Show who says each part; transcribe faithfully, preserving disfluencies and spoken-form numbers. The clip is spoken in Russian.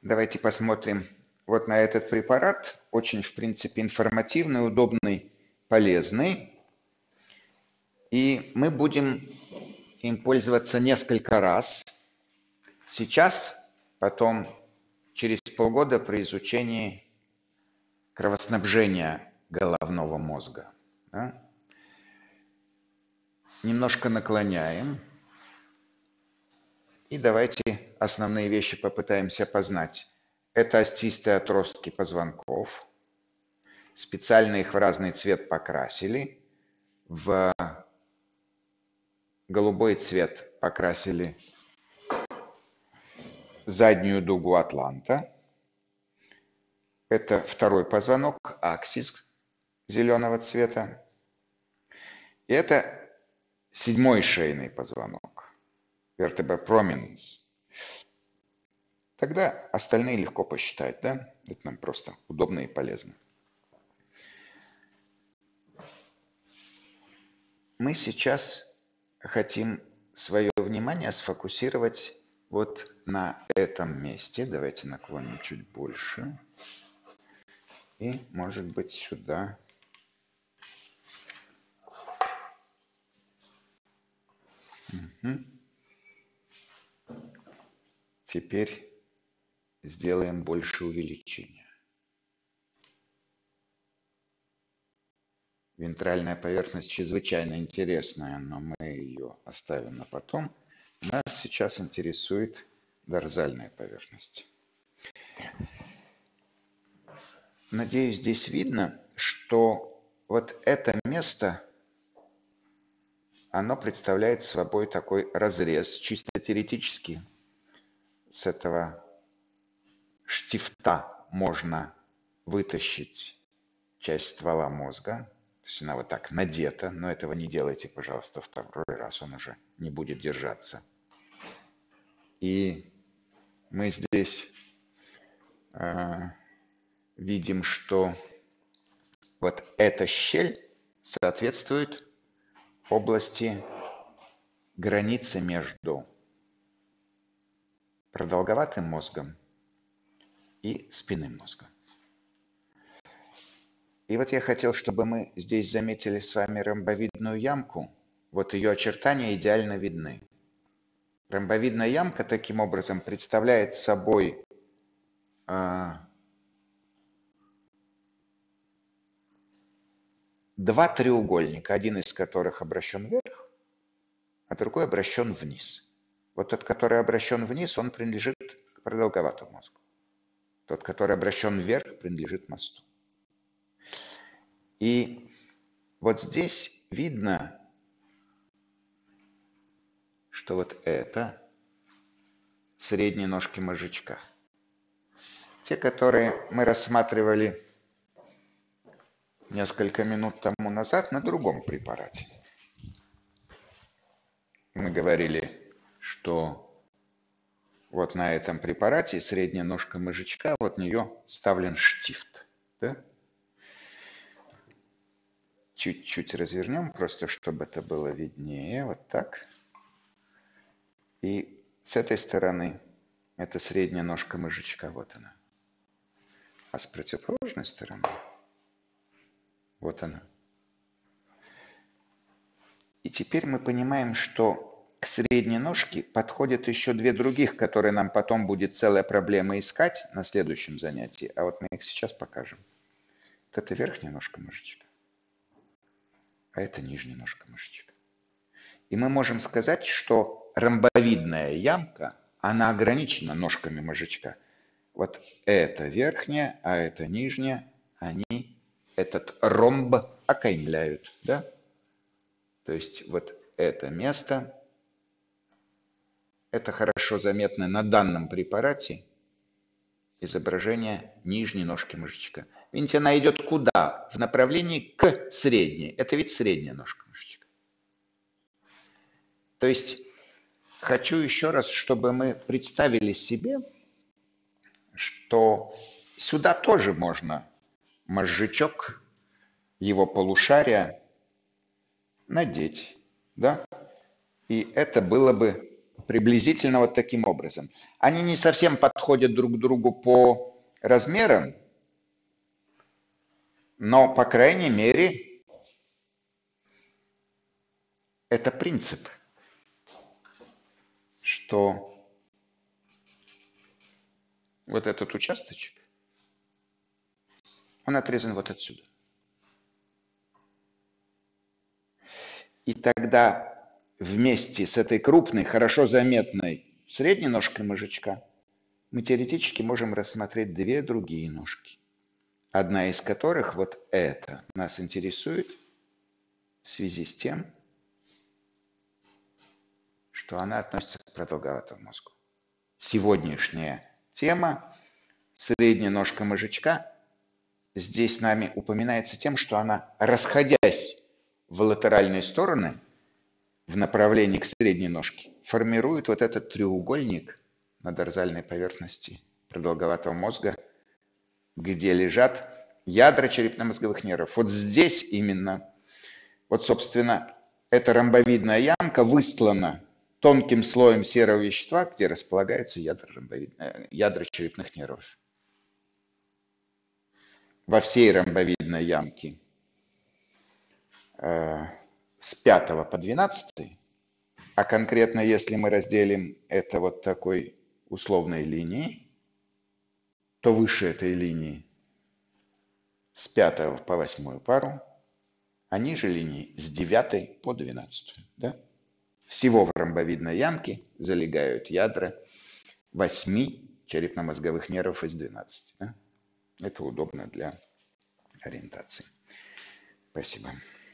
Speaker 1: Давайте посмотрим вот на этот препарат. Очень, в принципе, информативный, удобный, полезный. И мы будем им пользоваться несколько раз. Сейчас, потом, через полгода при изучении кровоснабжения головного мозга. Да? Немножко наклоняем. И давайте основные вещи попытаемся познать. Это остистые отростки позвонков. Специально их в разный цвет покрасили. В голубой цвет покрасили заднюю дугу атланта. Это второй позвонок, аксис зеленого цвета. И это седьмой шейный позвонок, vertebra prominens. Тогда остальные легко посчитать, да? Это нам просто удобно и полезно. Мы сейчас хотим свое внимание сфокусировать вот на этом месте. Давайте наклоним чуть больше. И, может быть, сюда. Угу. Теперь сделаем больше увеличения. Вентральная поверхность чрезвычайно интересная, но мы ее оставим на потом. Нас сейчас интересует дорзальная поверхность. Надеюсь, здесь видно, что вот это место, оно представляет собой такой разрез, чисто теоретически. С этого штифта можно вытащить часть ствола мозга. То есть она вот так надета, но этого не делайте, пожалуйста, второй раз, он уже не будет держаться. И мы здесь э, видим, что вот эта щель соответствует области границы между продолговатым мозгом и спинным мозгом. И вот я хотел, чтобы мы здесь заметили с вами ромбовидную ямку. Вот ее очертания идеально видны. Ромбовидная ямка таким образом представляет собой э, два треугольника, один из которых обращен вверх, а другой обращен вниз. Вот тот, который обращен вниз, он принадлежит к продолговатому мозгу. Тот, который обращен вверх, принадлежит мосту. И вот здесь видно, что вот это средние ножки мозжечка. Те, которые мы рассматривали несколько минут тому назад на другом препарате. Мы говорили, что вот на этом препарате средняя ножка мозжечка, вот в нее вставлен штифт. Да? Чуть-чуть развернем, просто чтобы это было виднее. Вот так. И с этой стороны это средняя ножка мозжечка, вот она. А с противоположной стороны вот она. И теперь мы понимаем, что к средней ножке подходят еще две других, которые нам потом будет целая проблема искать на следующем занятии. А вот мы их сейчас покажем. Вот это верхняя ножка мозжечка, а это нижняя ножка мозжечка. И мы можем сказать, что ромбовидная ямка, она ограничена ножками мозжечка. Вот это верхняя, а это нижняя, они этот ромб окаймляют, да? То есть вот это место, это хорошо заметно на данном препарате изображение нижней ножки мозжечка. Видите, она идет куда? В направлении к средней. Это ведь средняя ножка мозжечка. То есть хочу еще раз, чтобы мы представили себе, что сюда тоже можно мозжечок, его полушария надеть, да? И это было бы приблизительно вот таким образом. Они не совсем подходят друг к другу по размерам, но, по крайней мере, это принцип, что вот этот участочек, он отрезан вот отсюда. И тогда вместе с этой крупной, хорошо заметной средней ножкой мозжечка мы теоретически можем рассмотреть две другие ножки. Одна из которых, вот эта, нас интересует в связи с тем, что она относится к продолговатому мозгу. Сегодняшняя тема средняя ножка мозжечка здесь нами упоминается тем, что она, расходясь в латеральные стороны, в направлении к средней ножке, формирует вот этот треугольник на дорзальной поверхности продолговатого мозга, где лежат ядра черепно-мозговых нервов. Вот здесь именно, вот, собственно, эта ромбовидная ямка выстлана тонким слоем серого вещества, где располагаются ядра, ядра черепных нервов. Во всей ромбовидной ямке э, с пятого по двенадцатый, а конкретно если мы разделим это вот такой условной линией, то выше этой линии с пятого по восьмую пару, а ниже линии с девятой по двенадцатую. Да? Всего в ромбовидной ямке залегают ядра восьми черепно-мозговых нервов из двенадцати. Да? Это удобно для ориентации. Спасибо.